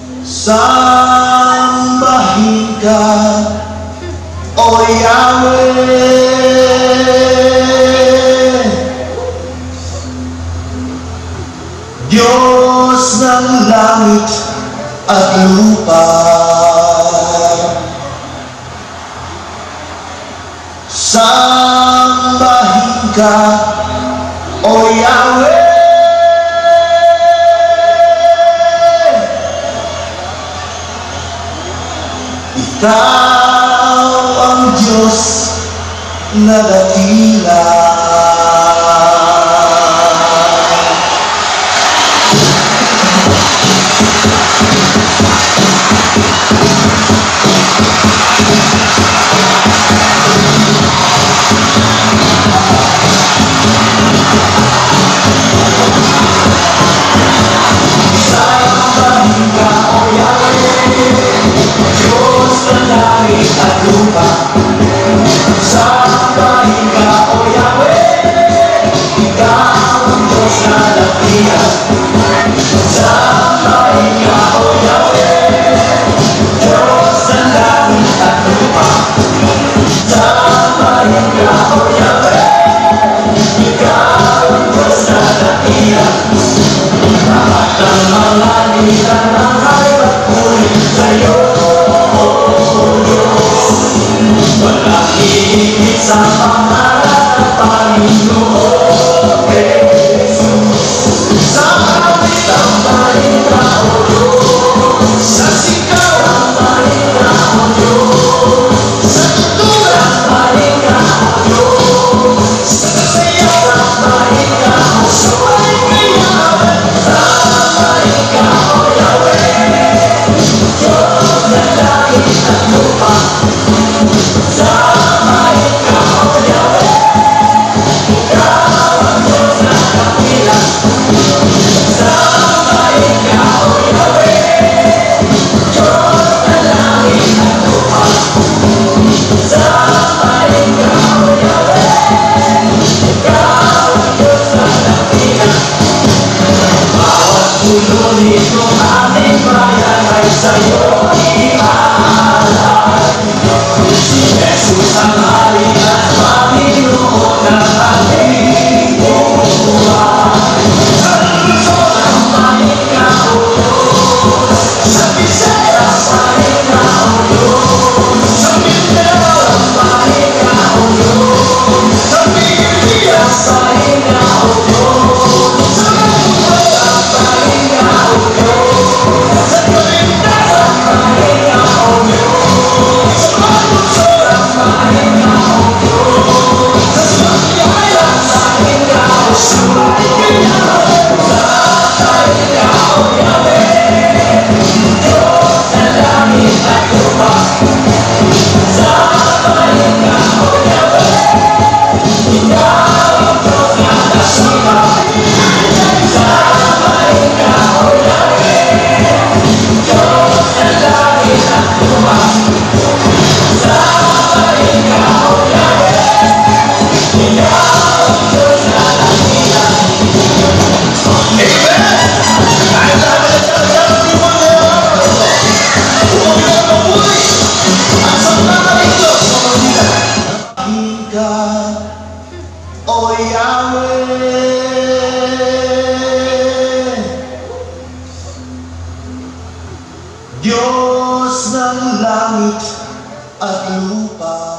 Sambahin ka, O Yahweh, Diyos ng langit at lupa. Sambahin ka, O Yahweh, Ikaw ang Diyos na dakila. Sa pangalan ng Panginoon Jesus, sa kapit ang balita o Diyos, sa sigaw ang balita o Diyos, sa tutura ang balita o Diyos, sa sayaw ang balita o sabay kayaman, sa balita o Yahweh, Diyos na langit at lupa. Dito aming bayan ay sa'yo iaalay. Si Jesus ang hari at Panginoon ng ating buhay. Sa lungsod ang pahinga o Diyos, sa Especial ang pahinga o Diyos, sa Mindanao ang pahinga o Diyos, sa Pilipinas ang pahinga o Diyos, sa Lungsod ang pahinga o Diyos, sa Pilipinas ang pahinga o Diyos, sa Lungsod ang pahinga o Diyos, sa Especial ang pahinga o sabay kayaman, sa pahinga o Yahweh, Diyos na langit at lupa. Sa pahinga o Yahweh, Ikaw ang Diyos na dakila. Sa pahinga o Yahweh, Diyos na langit at lupa. Sa pahinga o Yahweh, Ikaw ang Diyos na dakila. Amen! Kahit naman ang talagang iwan na huwag yung mabuhay at sa mga Diyos na magdila. Sambahin ka, O Yahweh, Diyos ng langit at lupa.